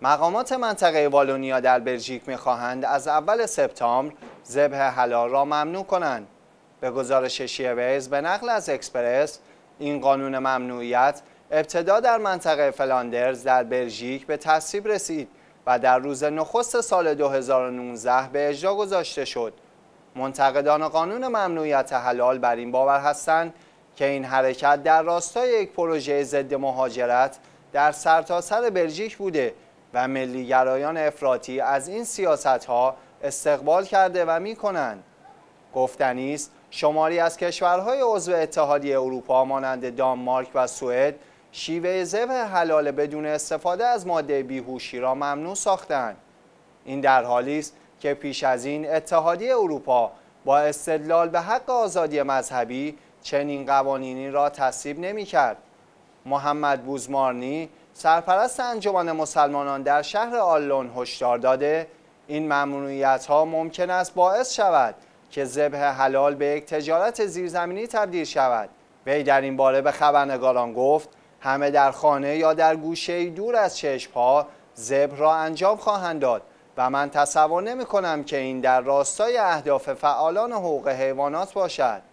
مقامات منطقه والونیا در بلژیک می‌خواهند از اول سپتامبر ذبح حلال را ممنوع کنند. به گزارش شیویز به نقل از اکسپرس، این قانون ممنوعیت ابتدا در منطقه فلاندرز در بلژیک به تصویب رسید و در روز نخست سال 2019 به اجرا گذاشته شد. منتقدان قانون ممنوعیت حلال بر این باور هستند که این حرکت در راستای یک پروژه ضد مهاجرت در سرتاسر بلژیک بوده و ملیگرایان افراطی از این سیاست‌ها استقبال کرده و می‌کنند. گفتنی است شماری از کشورهای عضو اتحادیه اروپا مانند دانمارک و سوئد شیوه ذبح حلال بدون استفاده از ماده بیهوشی را ممنوع ساختند. این در حالی است که پیش از این اتحادیه اروپا با استدلال به حق آزادی مذهبی چنین قوانینی را تصویب نمی‌کرد. محمد بوزمارنی، سرپرست انجمن مسلمانان در شهر آلون، هشدار داده این ممنوعیت‌ها ممکن است باعث شود که ذبح حلال به یک تجارت زیرزمینی تبدیل شود. وی در این باره به خبرنگاران گفت همه در خانه یا در گوشه‌ای دور از چشم‌ها ذبح را انجام خواهند داد و من تصور نمی‌کنم که این در راستای اهداف فعالان حقوق حیوانات باشد.